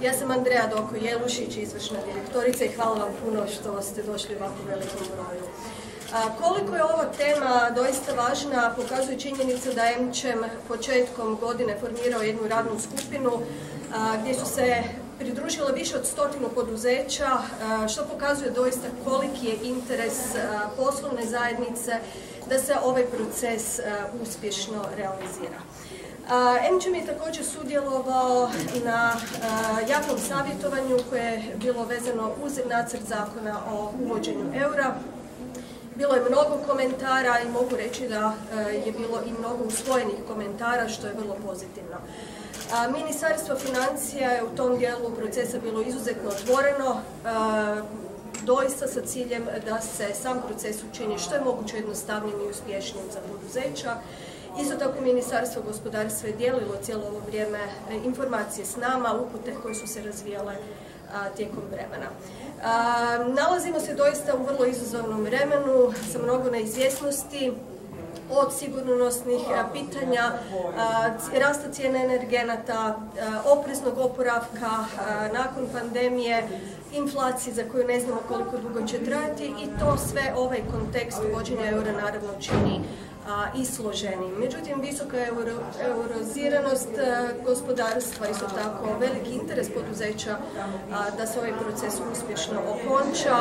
Ja sam Andreja Doko-Jelušić, izvršna direktorica i hvala vam puno što ste došli u ovako velikom broju. Koliko je ova tema doista važna pokazuje činjenica da je MČEM početkom godine formirao jednu radnu skupinu gdje su se pridružile više od 100 poduzeća, što pokazuje doista koliki je interes poslovne zajednice da se ovaj proces uspješno realizira. MČEM je također sudjelovao na javnom savjetovanju koje je bilo vezano uz nacrt zakona o uvođenju eura. Bilo je mnogo komentara i mogu reći da je bilo i mnogo usvojenih komentara, što je vrlo pozitivno. Ministarstvo financija je u tom dijelu procesa bilo izuzetno otvoreno, doista sa ciljem da se sam proces učini što je moguće jednostavnijim i uspješnijim za poduzeća. Isto tako Ministarstvo gospodarstva je dijelilo cijelo ovo vrijeme informacije s nama, upute koje su se razvijale tijekom vremena. Nalazimo se doista u vrlo izazovnom vremenu sa mnogo neizvjesnosti, od sigurnosnih pitanja, rasta cijene energenata, opreznog oporavka nakon pandemije, inflacije za koju ne znamo koliko dugo će trajati i to sve ovaj kontekst uvođenja eura naravno čini i složeniji. Međutim, visoka euroziranost gospodarstva, isto tako veliki interes poduzeća da se ovaj proces uspješno okonča,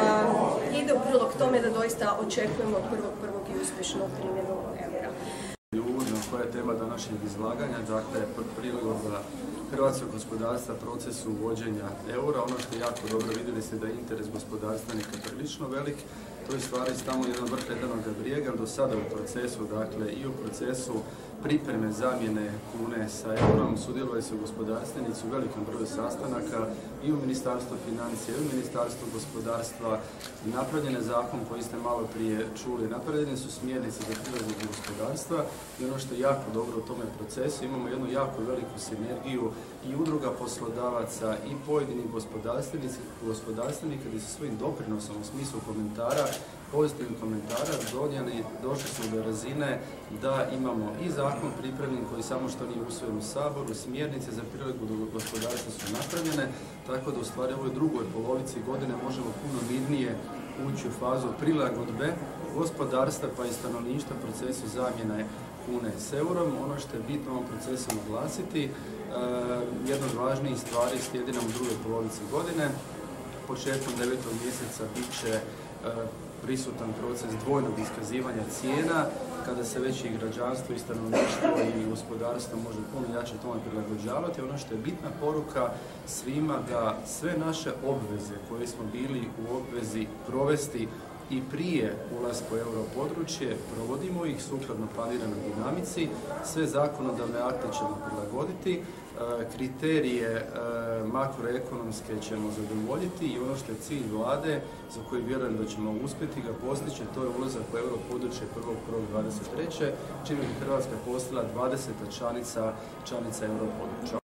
ide u prilog tome da doista očekujemo od 1.1. i uspješnu primjenu eura. Uvodno koja je tema današnjeg izlaganja, dakle prilagodba hrvatskog gospodarstva procesu uvođenja eura. Ono što je jako dobro, vidjeli ste da je interes gospodarstvenika prilično velik. To je stvari tamo jedan vrh ledenog brijega do sada u procesu, dakle i u procesu pripreme zamjene kune sa eurom sudjelovali su gospodarstvenici u velikom broju sastanaka i u Ministarstvu financija i u Ministarstvu gospodarstva. Napravljen je zakon koji ste malo prije čuli, napravljene su smjernice za prilagodbu gospodarstva i ono što je jako dobro u tome procesu, imamo jednu jako veliku sinergiju i udruga poslodavaca i pojedinih gospodarstvenika gdje su svojim doprinosom u smislu komentara, pozitivnih komentara došli smo do razine da imamo i zakon pripremljen koji samo što nije usvojen u Saboru, smjernice za prilagodbu gospodarstva su napravljene, tako da u stvari u ovoj drugoj polovici godine možemo puno mirnije ući u fazu prilagodbe gospodarstva pa i stanovništva procesu zamjene kune s eurom. Ono što je bitno u ovom procesu naglasiti, jedna od važnijih stvari slijedi nam u drugoj polovici godine. Početkom 9. mjeseca bit će prisutan proces dvojnog iskazivanja cijena, kada se već i građanstvo i stanovništvo i gospodarstvo može puno jače tome prilagođavati. Ono što je bitna poruka svima da sve naše obveze koje smo bili u obvezi provesti i prije ulaska u europodručje, provodimo ih sukladno planiranoj dinamici, sve zakonodavne akte ćemo prilagoditi, kriterije makroekonomske ćemo zadovoljiti i ono što je cilj vlade, za koji vjerujem da ćemo uspjeti ga postići, to je ulazak u europodručje 1.1.23. čime bi Hrvatska postala 20. članica europodručja.